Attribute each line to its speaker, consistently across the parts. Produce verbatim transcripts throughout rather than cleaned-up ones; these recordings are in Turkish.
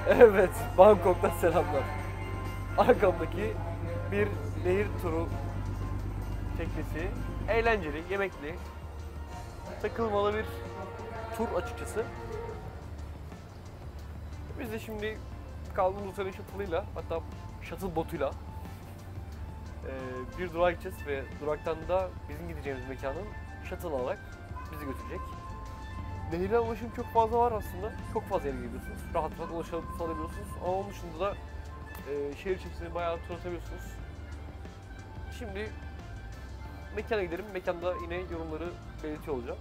Speaker 1: Evet, Bangkok'ta selamlar. Arkamdaki bir nehir turu teknesi, eğlenceli, yemekli, takılmalı bir tur açıkçası. Biz de şimdi kaldığımız otelin shuttle'ıyla, hatta shuttle botuyla bir durağa gideceğiz ve duraktan da bizim gideceğimiz mekanın shuttle alarak bizi götürecek. Nehirden ulaşım çok fazla var aslında. Çok fazla yere gidiyorsunuz. Rahat rahat ulaşabiliyorsunuz. Ama onun dışında da e, şehir içerisinde bayağı tur atabiliyorsunuz. Şimdi mekana gidelim. Mekanda yine yorumları belirtiyor olacağım.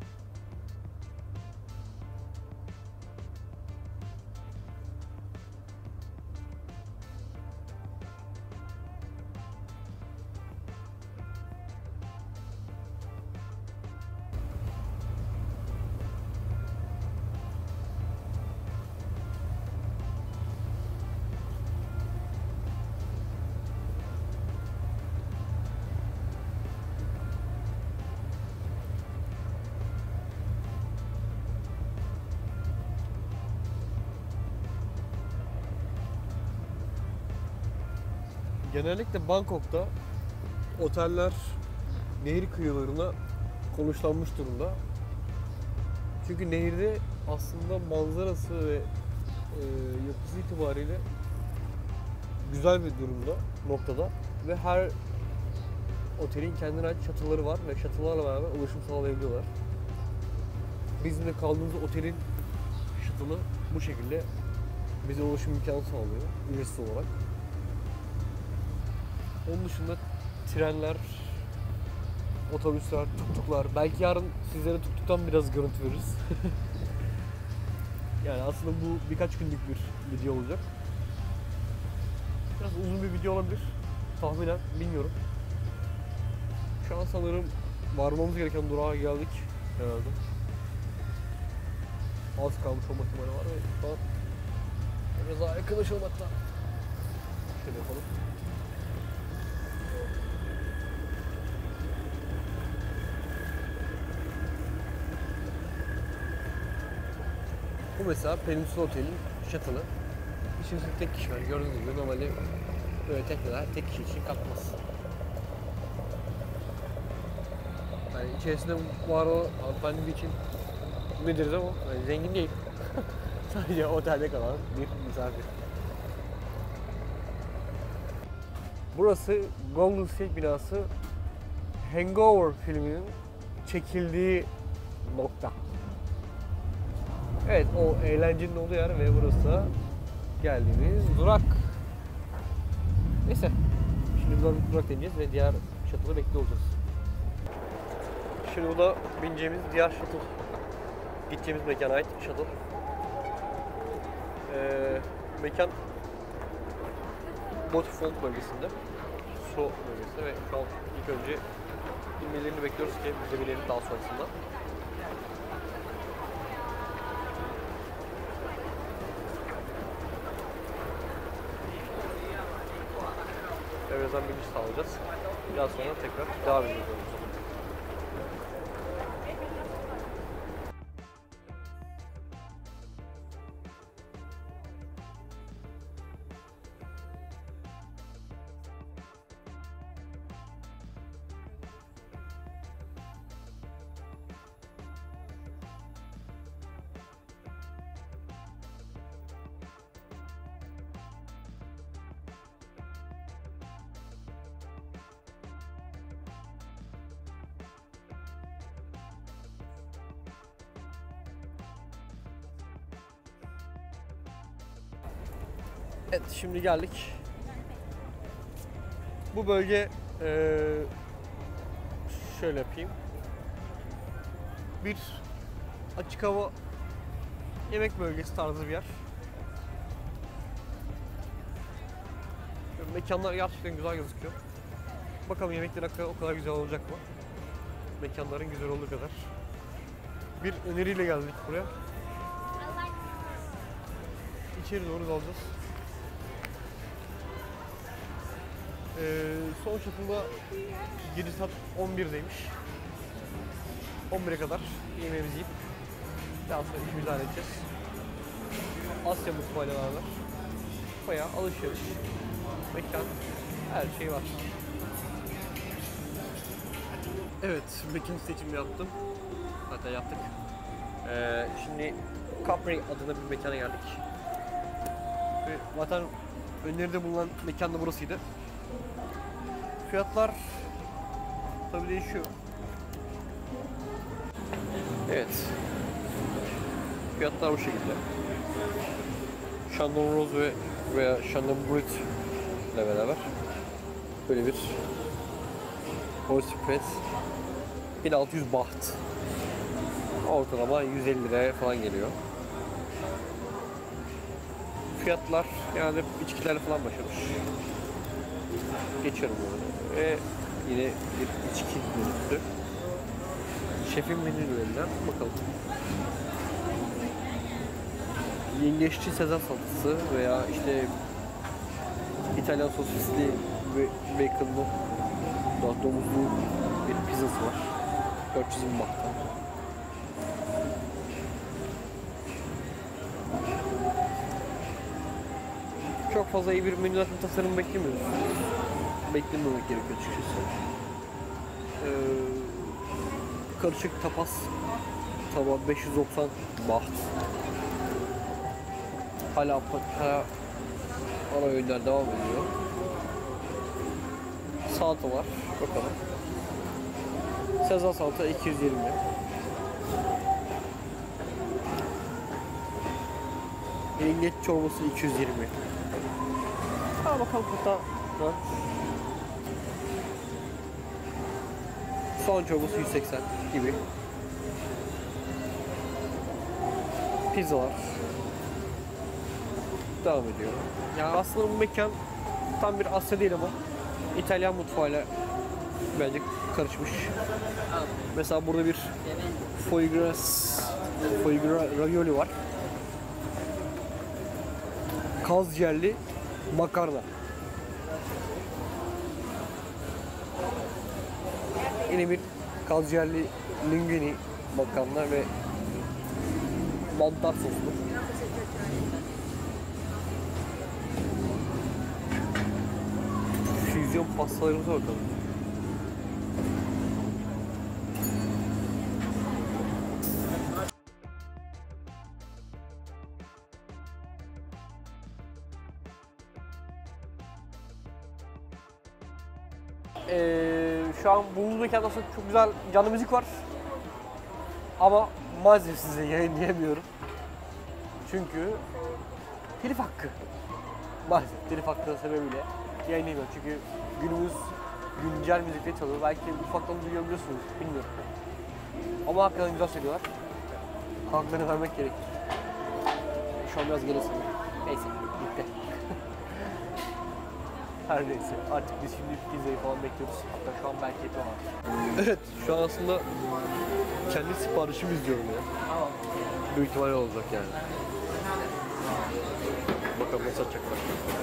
Speaker 1: Genellikle Bangkok'ta oteller nehir kıyılarına konuşlanmış durumda. Çünkü nehirde aslında manzarası ve e, yapısı itibariyle güzel bir durumda, noktada ve her otelin kendine ait çatıları var ve çatılarla beraber ulaşım sağlayabiliyorlar. Bizim de kaldığımız otelin şatılı bu şekilde bize ulaşım imkanı sağlıyor ücretsiz olarak. Onun dışında trenler, otobüsler, tuktuklar. Belki yarın sizlere tuktuktan biraz görüntü veririz. Yani aslında bu birkaç günlük bir video olacak. Biraz uzun bir video olabilir. Tahminen, bilmiyorum. Şu an sanırım varmamız gereken durağa geldik herhalde. Az kalmış olma ihtimali var ve şu an biraz daha yakınlaşalım hatta. Şöyle yapalım. Bu mesela Peninsula Otel'in shuttle'ı. İçerisinde tek kişi var. Gördüğünüz gibi normalde böyle tekneler tek kişi için kalkmaz. Yani içerisinde var o hanımefendi için ne deriz ama yani zengin değil. Sadece otelde kalan bir misafir. Burası Golden State binası, Hangover filminin çekildiği nokta. Evet, o eğlencenin olduğu yer ve burası da geldiğimiz durak. Neyse, şimdi buradan durak deneyeceğiz ve diğer shuttle'ı bekliyor olacağız. Şimdi bu da bineceğimiz diğer shuttle. Gideceğimiz mekana ait shuttle. Ee, mekan Waterfront bölgesinde, su bölgesinde ve şu an ilk önce inmelerini bekliyoruz ki biz de binelim daha sonrasında. Birazdan biniş sağlayacağız. Biraz sonra tekrar devam edeceğiz. Evet, şimdi geldik. Bu bölge ee, şöyle yapayım. Bir açık hava yemek bölgesi tarzı bir yer. Mekanlar gerçekten güzel gözüküyor. Bakalım yemekler o kadar güzel olacak mı? Mekanların güzel olduğu kadar. Bir öneriyle geldik buraya. İçeri doğru dalacağız. Ee, son shuttle'da gece saat on birdeymiş. on bire kadar yemeğimizi yiyip daha sonra işimizi halledeceğiz. Asya mutfağıyla beraber bayağı alışveriş, mekan, her şey var. Evet, mekan seçimi yaptım. Hatta yaptık. Ee, şimdi Capri adında bir mekana geldik. Ve zaten öneride bulunan mekan da burasıydı. Fiyatlar tabii değişiyor. Evet. Fiyatlar bu şekilde. Chandon Rose ve veya Chandon Brut ile beraber böyle bir Horsepet bin altı yüz baht. Ortalama yüz elli liraya falan geliyor. Fiyatlar yani içkilerle falan başlamış. Geçiyorum böyle. Ve yine bir içki menüsü. Şefin menülerinden bakalım. Yengeççi Sezar salatası veya işte İtalyan sosisli ve baconlu, domuzlu bir pizzası var. dört yüz yirmi bahta. Çok fazla iyi bir menü zaten tasarım beklemiyoruz. Beklememek gerekiyor açıkçası. Ee, karışık tapas tabağı beş yüz doksan baht. Hala hala ana öğünler devam ediyor. Salata var. Bakalım. Sezar salata iki yüz yirmi. Yengeç çorbası iki yüz yirmi. Ha bakalım hatta soğan çorbası yüz seksen gibi. Pizzalar devam ediyor. Yani aslında bu mekan tam bir Asya değil ama İtalyan mutfağıyla bence karışmış. Mesela burada bir foie gras, foie gras ravioli var. Kaz ciğerli makarna. Yine bir kaz ciğerli linguini makarna ve mantar soslu. Füzyon pastalarımıza bakalım. Ee, şu an bulunduğum mekanda aslında çok güzel canlı müzik var. Ama maalesef size yayınlayamıyorum. Çünkü telif hakkı. Maalesef telif hakkı sebebiyle yayınlayamıyorum. Çünkü günümüz güncel müzikle çalıyor. Belki ufaktan duyabiliyorsunuz, bilmiyorum. Ama hakikaten güzel söylüyorlar. Haklarını vermek gerekir. Şu an biraz gelirsin. Neyse, bitti. Her neyse, artık biz şimdi pizzayı falan bekliyoruz. Hatta şu an belki yapıyorlar. Evet, şu an aslında kendi siparişimi izliyorum ya. Büyük ihtimalle olacak yani. Bakalım nasıl açacaklar.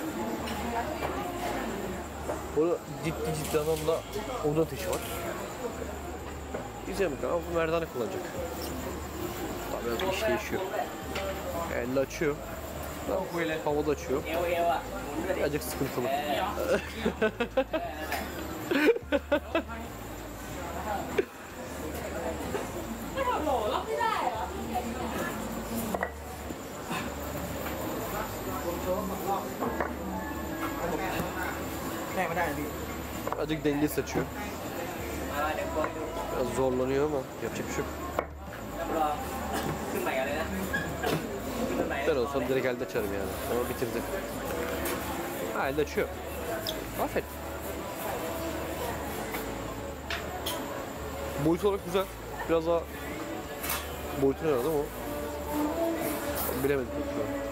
Speaker 1: Burada ciddi ciddi anlamda oda ateşi var. İzleyelim bakalım, bu merdane kullanacak. Tabii biraz iş değişiyor. Elle açıyor. Havada açıyor. Birazcık sıkıntılı. Birazcık dengesiz açıyor. Biraz zorlanıyor ama yapacak bir şey yok. Ben olsam direkt elde açarım yani. Ama bitirdi. Ha, elde açıyor. Aferin. Boyut olarak güzel. Biraz daha boyutunu aradı ama bilemedim şu an.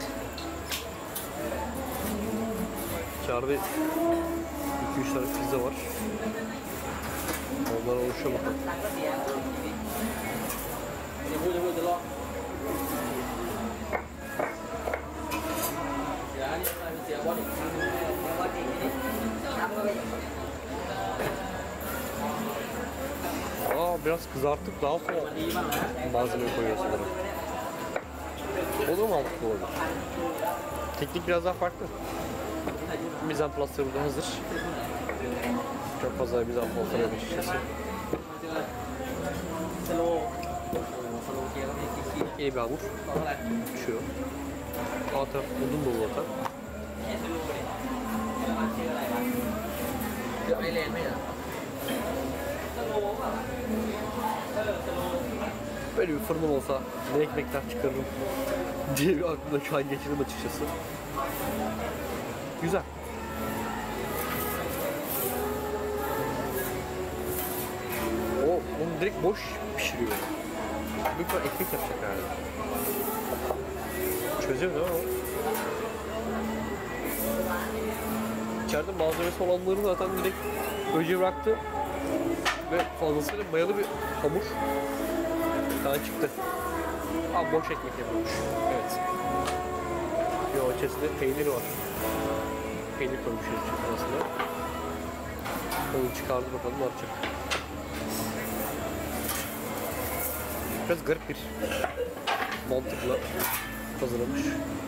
Speaker 1: İçeride iki üç tane pizza var. Onlara oluşuyor bakalım. Aa, biraz kızartıp daha sonra malzeme koyuyor sanırım. O da mı mantıklı olabilir? Teknik biraz daha farklı. Mizan plusları burada hazır. Çok fazla mizan plusları yok açıkçası. Yeni bir hamur. Şu. Alt taraf uzun dolu zaten. Böyle bir fırınım olsa ne ekmekler çıkarırım diye bir aklımda şu an geçirdim açıkçası. Güzel. O onu direkt boş pişiriyor. Büyük ihtimalle ekmek yapacak yani. Çözüyor değil mi o? İçeride malzemesi olanları zaten direkt önce bıraktı ve fazlasıyla mayalı bir hamur bir tane çıktı. Aa, boş ekmek yapıyormuş. Evet. Yo, içerisinde peynir var. Peynir koymuş içerisine. Onu çıkardı, bakalım ne yapacak. Biraz garip bir mantıkla hazırlamış.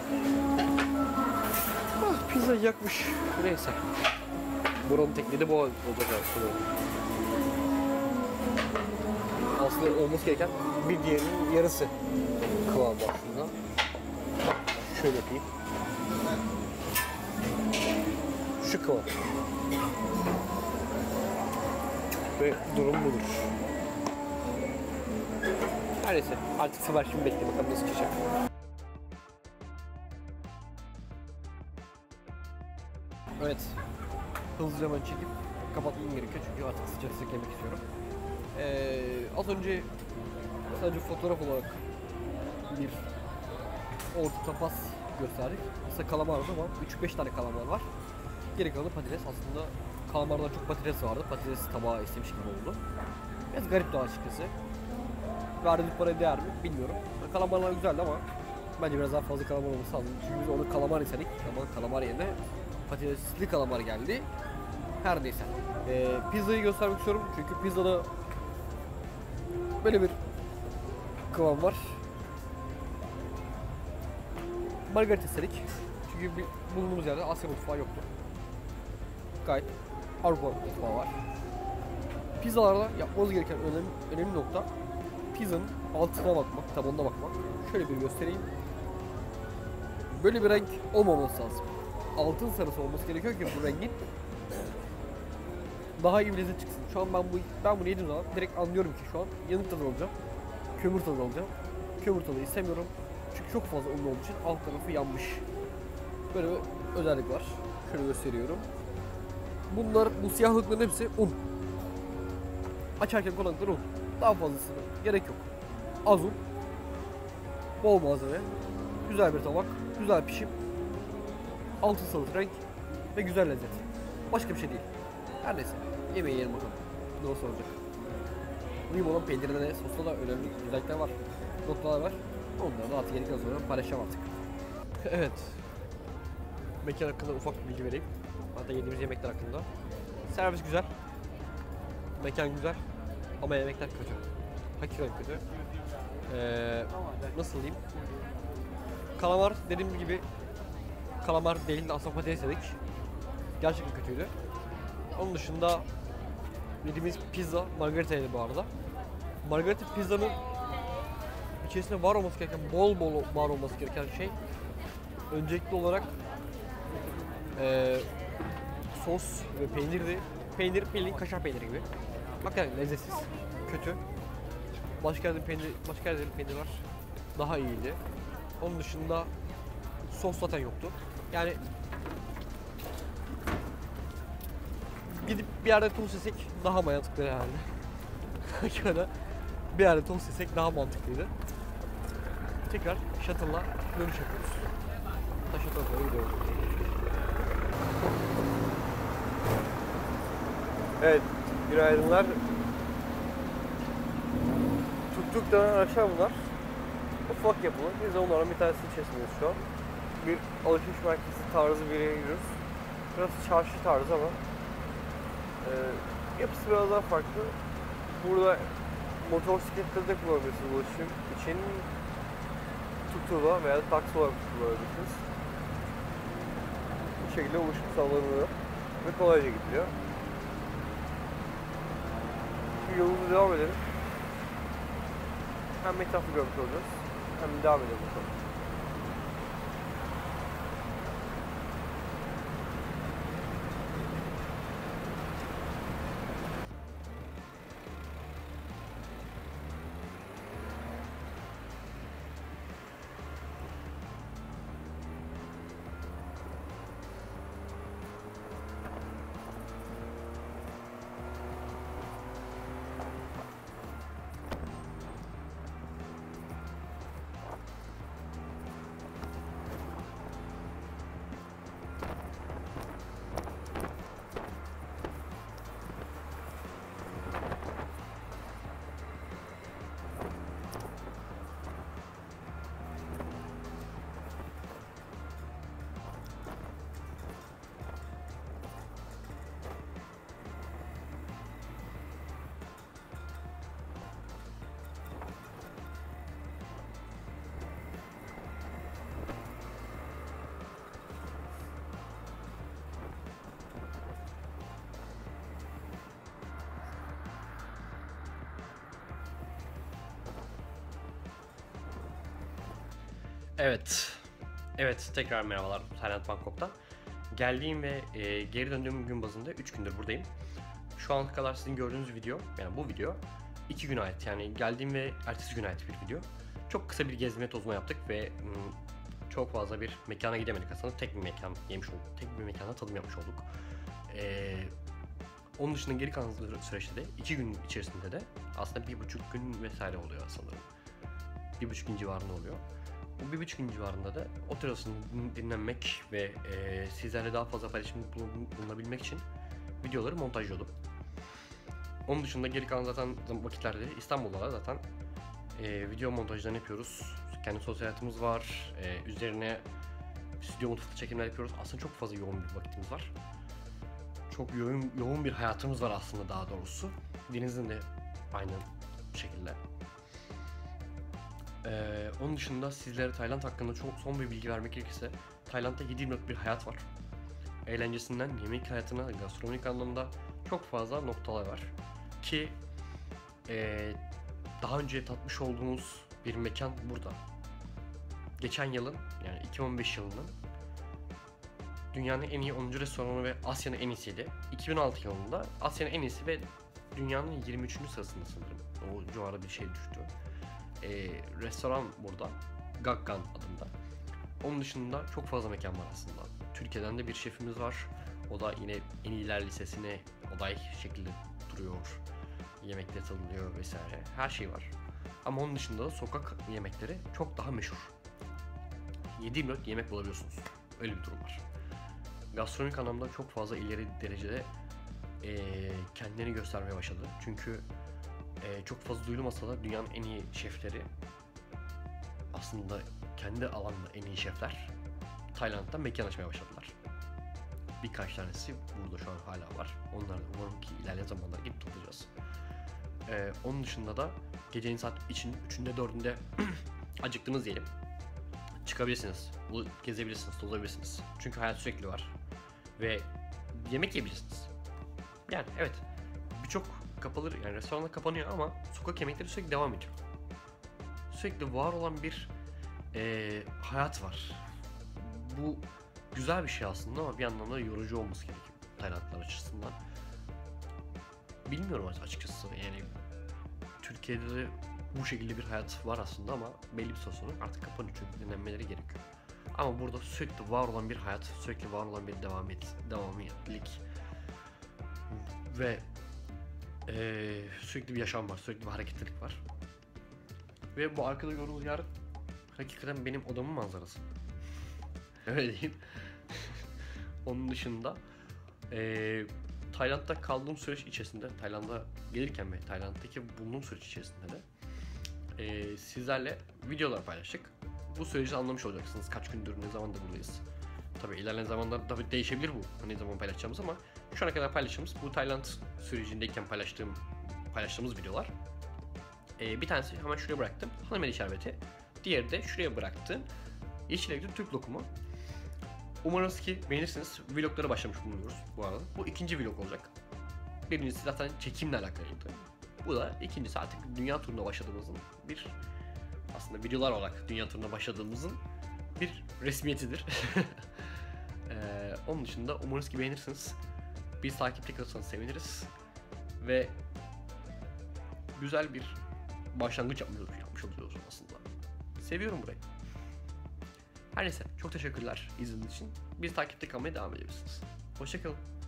Speaker 1: Ah, pizza yakmış. Neyse. Buranın tekniği de bu olacak aslında. Aslında olması gereken bir diğerinin yarısı kıvamı aslında. Şöyle yapayım. Şu kıvam. Ve durum budur. Her neyse, artık siparişimi bekleyin, bakalım nasıl çıkacak. Evet, hızlıca hemen çekip kapatmam gerekiyor çünkü artık sıcak sıcak yemek istiyorum. Ee, az önce sadece fotoğraf olarak bir orta tapas gösterdik. Aslında kalamar var ama üç beş tane kalamar var. Geri kalanı patates. Aslında kalamardan çok patates vardı. Patates tabağı istemiş gibi oldu. Biraz garip daha açıkçası. Verdiğimiz paraya değer mi bilmiyorum. Kalamarlar güzeldi ama bence biraz daha fazla kalamar olması lazım. Çünkü biz onu kalamar istedik ama kalamar yerine patatesli kalamar geldi. Her neyse. Ee, pizzayı göstermek istiyorum çünkü pizzada böyle bir kıvam var. Margarita istedik. Çünkü bir bulunduğumuz yerde Asya mutfağı yoktu. Gayet Avrupa mutfağı var. Pizzalarda yapmamız gereken önemli, önemli nokta pizzanın altına bakmak, tabanına bakmak. Şöyle bir göstereyim. Böyle bir renk olmaması lazım. Altın sarısı olması gerekiyor ki bu rengin daha iyi bir lezzet çıksın. Şu an ben bu ben bunu yediğim zaman direkt anlıyorum ki şu an yanık tadı alacağım. Kömür tadı alacağım. Kömür tadı istemiyorum. Çünkü çok fazla un olduğu için alt tarafı yanmış. Böyle bir özellik var. Şöyle gösteriyorum. Bunlar, bu siyahlıkların hepsi un. Açarken kullandıkları un. Daha fazlasına gerek yok. Az un. Bol malzeme. Güzel bir tabak. Güzel pişim. Altın sarı renk. Ve güzel lezzet. Başka bir şey değil. Her neyse. Yemeği yiyelim bakalım. Nasıl olacak? Mühim olan peynirde de sosta da önemli güzellikler var. Noktalar var. Onları da artık gerekli sonra paylaşacağım artık. Evet. Mekan hakkında ufak bir bilgi vereyim. Hatta yediğimiz yemekler hakkında. Servis güzel. Mekan güzel. Ama yemekler kötü. Hakikaten kötü. Ee, nasıl diyeyim? Kalamar dediğim gibi kalamar değil de aslında patates yedik. Gerçekten kötüydü. Onun dışında yediğimiz pizza margaritaydı bu arada. Margarita pizzanın içerisinde var olması gereken, bol bol var olması gereken şey öncelikli olarak e, sos ve peynirdi. Peynir, peynir, kaşar peyniri gibi. Hakikaten lezzetsiz, kötü. Başka yerde peynir, başka yerde peynir var. Daha iyiydi. Onun dışında sos zaten yoktu. Yani gidip bir yerde tost yesek daha mantıklı yani. Hakikaten bir yerde tost yesek daha mantıklıydı. Tekrar shuttle'la dönüş yapıyoruz. Hatta shuttle'la gidiyoruz. Evet, günaydınlar. Tuk-tuk dönen araçlar bunlar. Ufak yapılı. Biz de onlardan bir tanesinin içerisindeyiz şu an. Bir alışveriş merkezi tarzı bir yere gidiyoruz. Biraz çarşı tarzı ama e, yapısı biraz daha farklı. Burada motosikletleri de kullanabilirsiniz ulaşım için. tuk-tukla veya taksi olarak kullanabilirsiniz. Bu şekilde ulaşım sağlanıyor ve kolayca gidiyor. Şimdi yolumuza devam edelim. Hem etrafı görmüş olacağız, hem devam edelim bakalım.
Speaker 2: Evet, evet tekrar merhabalar Tayland Bangkok'tan. Geldiğim ve e, geri döndüğüm gün bazında üç gündür buradayım. Şu ana kadar sizin gördüğünüz video, yani bu video iki güne ait, yani geldiğim ve ertesi güne ait bir video. Çok kısa bir gezme tozma yaptık ve m, çok fazla bir mekana gidemedik aslında. Tek bir mekan yemiş olduk, tek bir mekana tadım yapmış olduk. E, onun dışında geri kalan süreçte de iki gün içerisinde de aslında bir buçuk gün vesaire oluyor sanırım. Bir buçuk gün civarında oluyor. Bu bir buçuk gün civarında da otel odasında dinlenmek ve e, sizlerle daha fazla paylaşım bulunabilmek için videoları montajlıyordum. Onun dışında geri kalan zaten vakitlerde İstanbul'da zaten e, video montajlarını yapıyoruz. Kendi sosyal hayatımız var. E, üzerine stüdyo mutfakta çekimler yapıyoruz. Aslında çok fazla yoğun bir vakitimiz var. Çok yoğun, yoğun bir hayatımız var aslında daha doğrusu. Deniz'in de aynı şekilde. Ee, onun dışında sizlere Tayland hakkında çok son bir bilgi vermek gerekirse Tayland'da yedi yirmi dört bir hayat var. Eğlencesinden yemek hayatına, gastronomik anlamda çok fazla noktalar var. Ki ee, daha önce tatmış olduğumuz bir mekan burada. Geçen yılın, yani iki bin on beş yılının dünyanın en iyi onuncu restoranı ve Asya'nın en iyisiydi. iki bin on altı yılında Asya'nın en iyisi ve dünyanın yirmi üçüncü sırasında sanırım. O civarda bir şey düştü. Ee, restoran burada, Gaggan adında. Onun dışında çok fazla mekan var aslında. Türkiye'den de bir şefimiz var. O da yine en iyiler listesine aday şekilde duruyor. Yemekleri tadılıyor vesaire. Her şey var. Ama onun dışında da sokak yemekleri çok daha meşhur. yedi yirmi dört yemek bulabiliyorsunuz. Öyle bir durum var. Gastronomik anlamda çok fazla ileri derecede ee, kendini göstermeye başladı. Çünkü Ee, çok fazla duyulmasa da dünyanın en iyi şefleri, aslında kendi alanında en iyi şefler Tayland'da mekan açmaya başladılar. Birkaç tanesi burada şu an hala var. Onlar da umarım ki ilerleyen zamanlarda gidip toplayacağız. Ee, onun dışında da gecenin saat için üçünde dördünde acıktınız diyelim. Çıkabilirsiniz, gezebilirsiniz, tozabilirsiniz. Çünkü hayat sürekli var. Ve yemek yiyebilirsiniz. Yani evet, birçok kapalı, yani restoranlar kapanıyor ama sokak yemekleri sürekli devam ediyor. Sürekli var olan bir e, hayat var. Bu güzel bir şey aslında ama bir anlamda yorucu olması gerekiyor Taylandlılar açısından. Bilmiyorum açıkçası, yani Türkiye'de de bu şekilde bir hayat var aslında ama belli bir süre sonra artık kapanıyor çünkü dinlenmeleri gerekiyor. Ama burada sürekli var olan bir hayat, sürekli var olan bir devam et, devamiyetlik ve Ee, sürekli bir yaşam var, sürekli bir hareketlilik var. Ve bu arkada gördüğünüz yer hakikaten benim odamın manzarası. Öyle diyeyim. Onun dışında ee, Tayland'da kaldığım süreç içerisinde, Tayland'a gelirken ve Tayland'daki bulunduğum süreç içerisinde de ee, sizlerle videolar paylaştık. Bu süreci anlamış olacaksınız. Kaç gündür, ne zamandır buradayız. Tabii ilerleyen zamanlarda tabii değişebilir bu, ne zaman paylaşacağımız, ama şu ana kadar paylaştığımız bu Tayland sürecindeyken paylaştığım paylaştığımız videolar. Ee, bir tanesi hemen şuraya bıraktım. Hanımeli şerbeti. Diğeri de şuraya bıraktığım yeşil renkli Türk lokumu. Umarız ki beğenirsiniz. Vloglara başlamış bulunuyoruz bu arada. Bu ikinci vlog olacak. Birincisi zaten çekimle alakalıydı. Bu da ikincisi artık dünya turuna başladığımızın bir, aslında videolar olarak dünya turuna başladığımızın bir resmiyetidir. ee, onun dışında umarız ki beğenirsiniz. Bir takipte kalırsanız seviniriz. Ve güzel bir başlangıç yapmış, yapmış oluyoruz aslında. Seviyorum burayı. Her neyse, çok teşekkürler izlediğiniz için. Biz takipte kalmaya devam edebilirsiniz. Hoşçakalın.